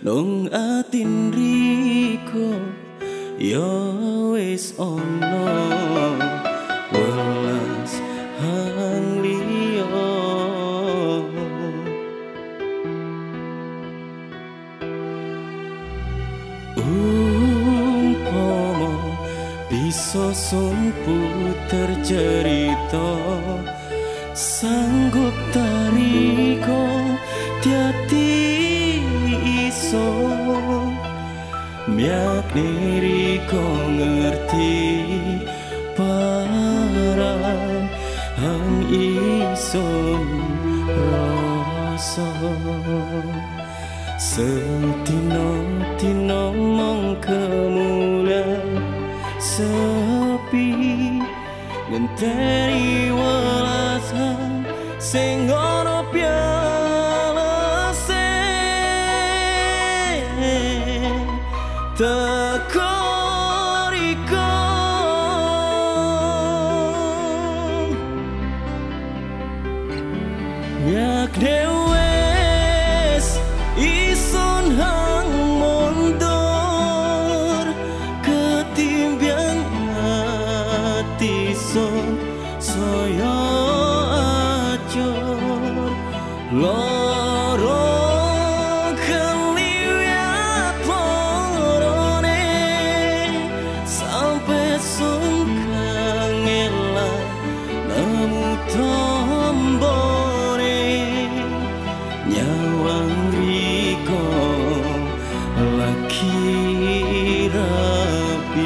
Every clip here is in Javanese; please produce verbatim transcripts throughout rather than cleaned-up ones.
nong atin riko yo wis ono welas hang liyo umpama bisa sun puter cerita sanggup tariko tiati iso miak niriko ngerti paran hang iso rasa setino-tino mong kemuliaan sepi ngenteni welas hang sing ono pialese teko riko nyak dewes ison hang mundur ketimbian hati son saya acur lorong keliwat lorone sampai sun kangelan namu tombone nyawang riko laki rapi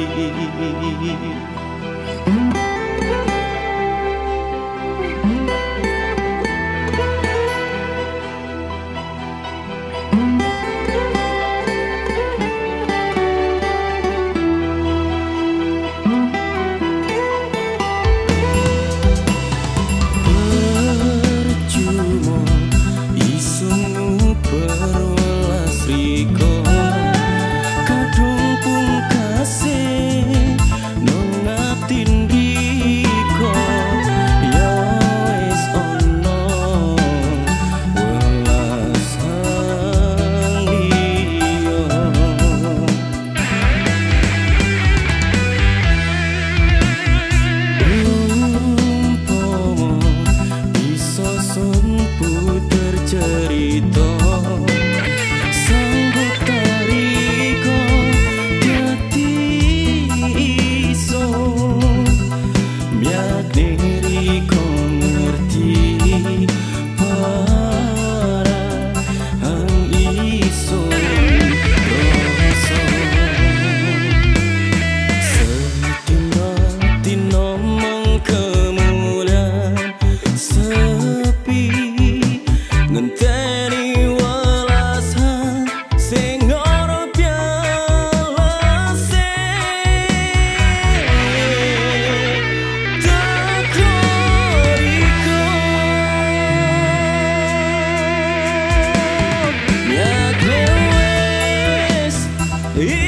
Yeah.